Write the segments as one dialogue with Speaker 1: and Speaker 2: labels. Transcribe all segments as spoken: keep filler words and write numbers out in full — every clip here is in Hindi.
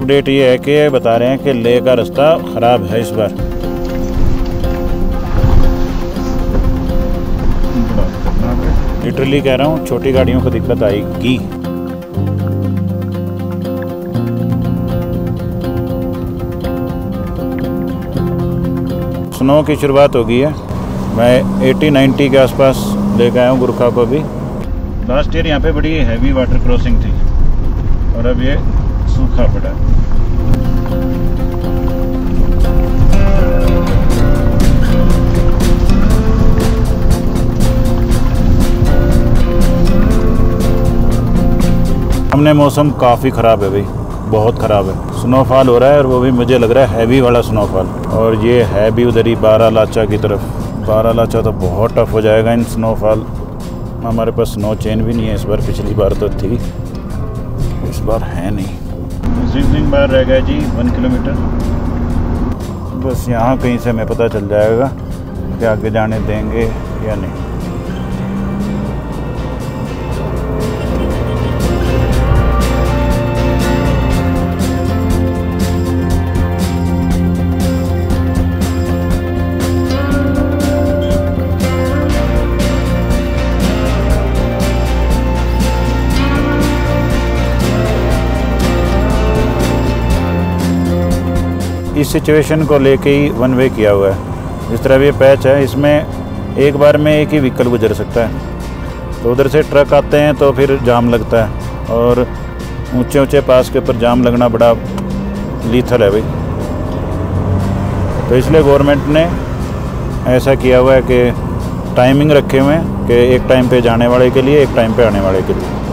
Speaker 1: अपडेट ये है कि बता रहे हैं कि लेह का रास्ता ख़राब है इस बार। लिटरली कह रहा हूँ, छोटी गाड़ियों को दिक्कत आएगी। स्नो की शुरुआत हो गई है। मैं अस्सी नब्बे के आसपास लेकर आया हूँ गुरखा को भी। लास्ट ईयर यहाँ पे बड़ी हैवी वाटर क्रॉसिंग थी और अब ये सूखा पड़ा है। हमने मौसम काफ़ी ख़राब है भाई, बहुत ख़राब है। स्नोफॉल हो रहा है और वो भी मुझे लग रहा है हैवी वाला स्नोफॉल। और ये है भी उधर ही बारालाचा की तरफ। बारालाचा तो बहुत टफ हो जाएगा इन स्नोफॉल। हमारे पास स्नो चेन भी नहीं है इस बार, पिछली बार तो थी, इस बार है नहीं। जिंगजिंग बार रह गया जी वन किलोमीटर। बस यहाँ कहीं से हमें पता चल जाएगा कि आगे जाने देंगे या नहीं। इस सिचुएशन को लेके ही वन वे किया हुआ है। जिस तरह ये पैच है, इसमें एक बार में एक ही व्हीकल गुजर सकता है। तो उधर से ट्रक आते हैं तो फिर जाम लगता है, और ऊंचे ऊंचे पास के ऊपर जाम लगना बड़ा लीथल है भाई। तो इसलिए गवर्नमेंट ने ऐसा किया हुआ है कि टाइमिंग रखे हुए हैं कि एक टाइम पे जाने वाले के लिए, एक टाइम पे आने वाले के लिए।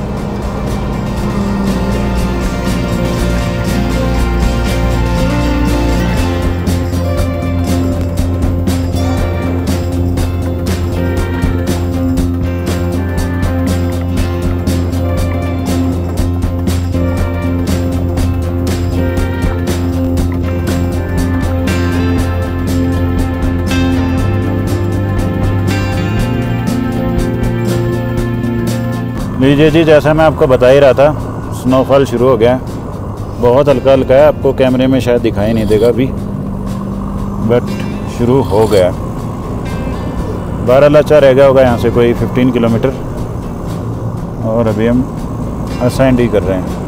Speaker 1: लीजिए जी, जैसा मैं आपको बता ही रहा था, स्नोफॉल शुरू हो गया। बहुत हल्का हल्का है, आपको कैमरे में शायद दिखाई नहीं देगा अभी, बट शुरू हो गया। बारालाचा रह गया होगा यहाँ से कोई पंद्रह किलोमीटर, और अभी हम असाइंड ही कर रहे हैं।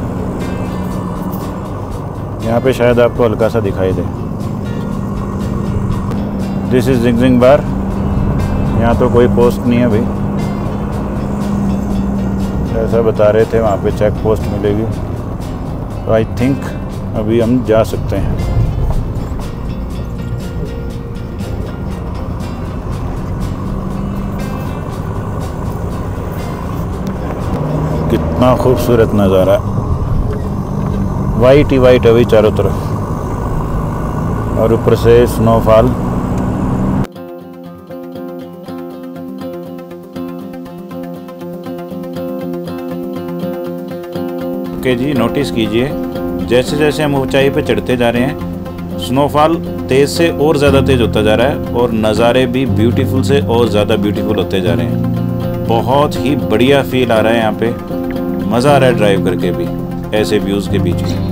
Speaker 1: यहाँ पे शायद आपको हल्का सा दिखाई दे। This is Zingzing bar. यहाँ तो कोई पोस्ट नहीं है भाई, ऐसा बता रहे थे वहाँ पे चेक पोस्ट मिलेगी। तो आई थिंक अभी हम जा सकते हैं। कितना खूबसूरत नज़ारा है, वाइट ही वाइट है भाई चारों तरफ, और ऊपर से स्नोफॉल। ओके जी, नोटिस कीजिए, जैसे जैसे हम ऊंचाई पे चढ़ते जा रहे हैं, स्नोफॉल तेज़ से और ज़्यादा तेज़ होता जा रहा है, और नज़ारे भी ब्यूटीफुल से और ज़्यादा ब्यूटीफुल होते जा रहे हैं। बहुत ही बढ़िया फील आ रहा है यहाँ पे, मज़ा आ रहा है ड्राइव करके भी ऐसे व्यूज़ के बीच में।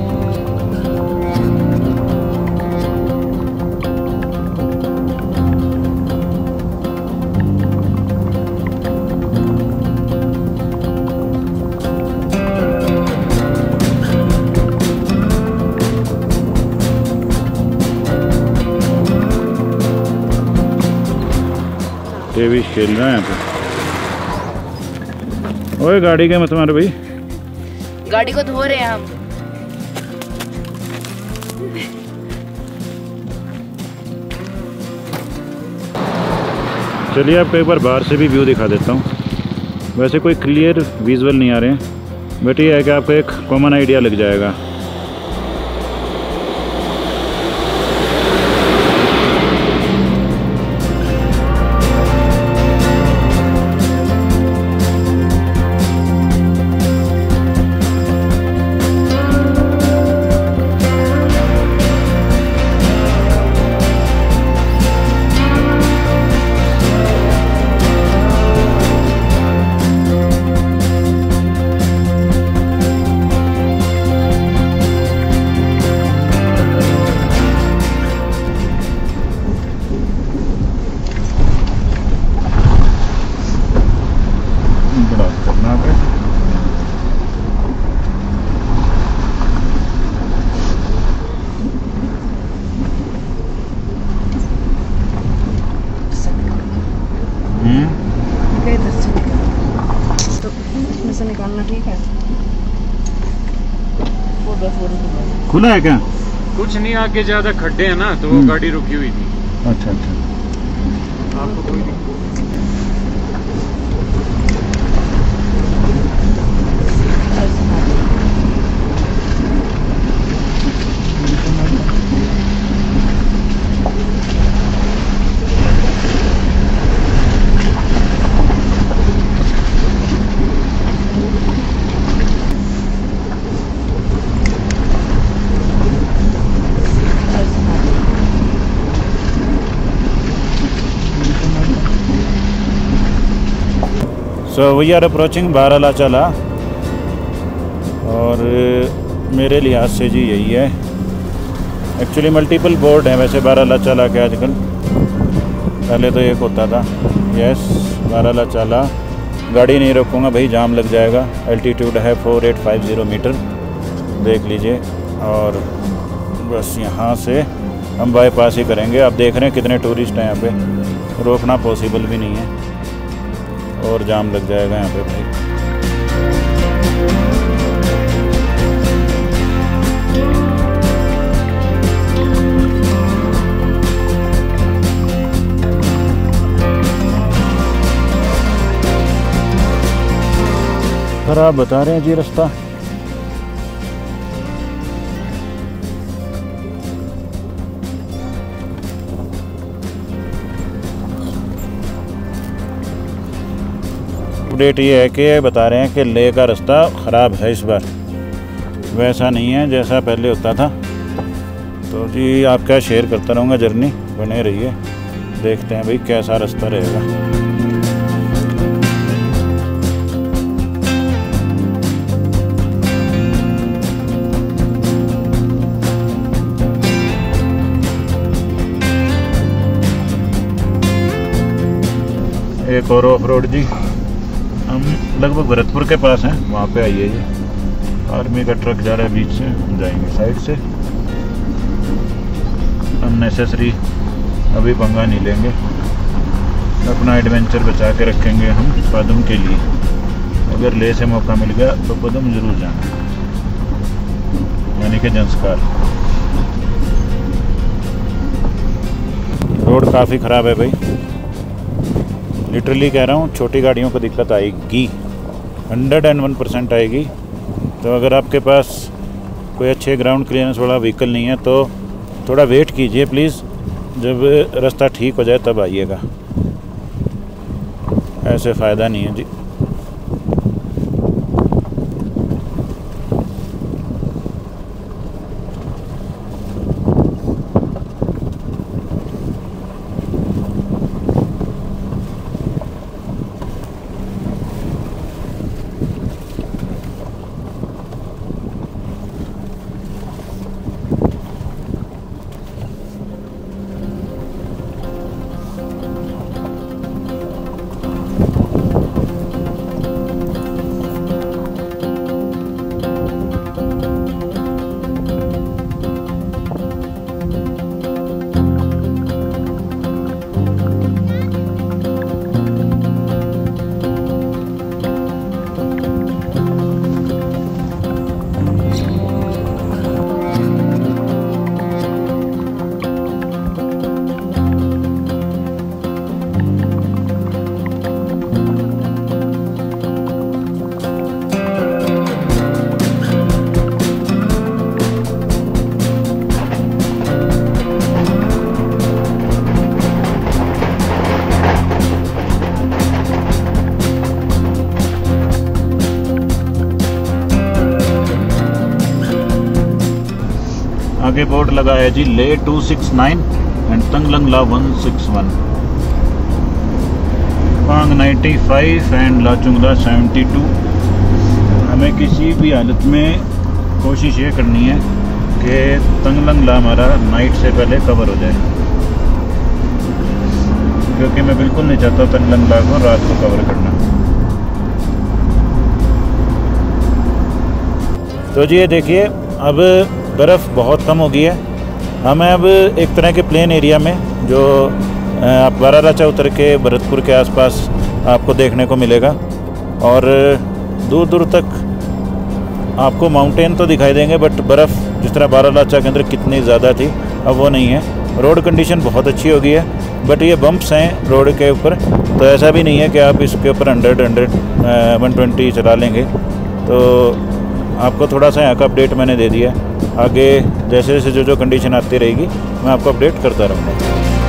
Speaker 1: ये भी खेल रहा है यहाँ पे। ओए गाड़ी के मत मारो भाई,
Speaker 2: गाड़ी को धो रहे हैं हम।
Speaker 1: चलिए आपको एक बार बाहर से भी व्यू दिखा देता हूँ। वैसे कोई क्लियर विजुअल नहीं आ रहे हैं, बट ये है कि आपको एक कॉमन आइडिया लग जाएगा। बड़ा खतरनाक है। हम्म
Speaker 2: तो इसमें से निकालना ठीक है।
Speaker 1: खुला है क्या?
Speaker 3: कुछ नहीं, आगे ज्यादा खड्डे हैं ना, तो वो
Speaker 1: हम्म।
Speaker 3: गाड़ी रुकी हुई थी।
Speaker 1: अच्छा अच्छा।
Speaker 3: आपको कोई दिक्कत?
Speaker 1: So we are approaching Baralacha और मेरे लिहाज से जी यही है। एक्चुअली मल्टीपल बोर्ड हैं वैसे बारालाचा के आजकल, पहले तो एक होता था। यस बारालाचा। गाड़ी नहीं रोकूंगा भाई, जाम लग जाएगा। एल्टीट्यूड है four eight five zero metre, देख लीजिए। और बस यहाँ से हम बाईपास ही करेंगे। आप देख रहे हैं कितने टूरिस्ट हैं यहाँ पे, रोकना पॉसिबल भी नहीं है और जाम लग जाएगा यहाँ पे भाई। खराब बता रहे हैं जी रास्ता। अपडेट ये है कि बता रहे हैं कि लेह का रास्ता ख़राब है इस बार, वैसा नहीं है जैसा पहले होता था। तो जी आपका शेयर करता रहूँगा जर्नी, बने रहिए। देखते हैं भाई कैसा रास्ता रहेगा। एक और ऑफ रोड जी, हम लगभग भरतपुर के पास हैं, वहाँ पे आइए जी। आर्मी का ट्रक जा रहा है बीच से, हम जाएंगे साइड से। अननेसेसरी अभी पंगा नहीं लेंगे, अपना एडवेंचर बचा के रखेंगे हम पदम के लिए। अगर ले से मौका मिल गया तो पदम ज़रूर जाना, यानी कि जंस्कार। रोड काफ़ी ख़राब है भाई, लिटरली कह रहा हूँ। छोटी गाड़ियों को दिक्कत आएगी, हंड्रेड एंड वन परसेंट आएगी। तो अगर आपके पास कोई अच्छे ग्राउंड क्लियरेंस वाला व्हीकल नहीं है तो थोड़ा वेट कीजिए प्लीज़, जब रास्ता ठीक हो जाए तब आइएगा, ऐसे फ़ायदा नहीं है जी। आगे बोर्ड लगा है जी ले two six nine and Tanglang La one six one, Pang ninety five and Lachungla seventy two. हमें किसी भी हालत में कोशिश ये करनी है कि तंगलंग ला हमारा नाइट से पहले कवर हो जाए, क्योंकि मैं बिल्कुल नहीं चाहता तंगलंग ला को रात को कवर करना। तो जी ये देखिए अब बर्फ़ बहुत कम हो गई है। हमें अब एक तरह के प्लेन एरिया में जो आप बारालाचा उतर के भरतपुर के आसपास आपको देखने को मिलेगा, और दूर दूर तक आपको माउंटेन तो दिखाई देंगे, बट बर्फ़ जिस तरह बारालाचा के अंदर कितनी ज़्यादा थी अब वो नहीं है। रोड कंडीशन बहुत अच्छी हो गई है, बट ये बम्प्स हैं रोड के ऊपर, तो ऐसा भी नहीं है कि आप इसके ऊपर हंड्रेड हंड्रेड वन ट्वेंटी चला लेंगे। तो आपको थोड़ा सा यहाँ का अपडेट मैंने दे दिया। आगे जैसे जैसे जो जो कंडीशन आती रहेगी मैं आपको अपडेट करता रहूँगा।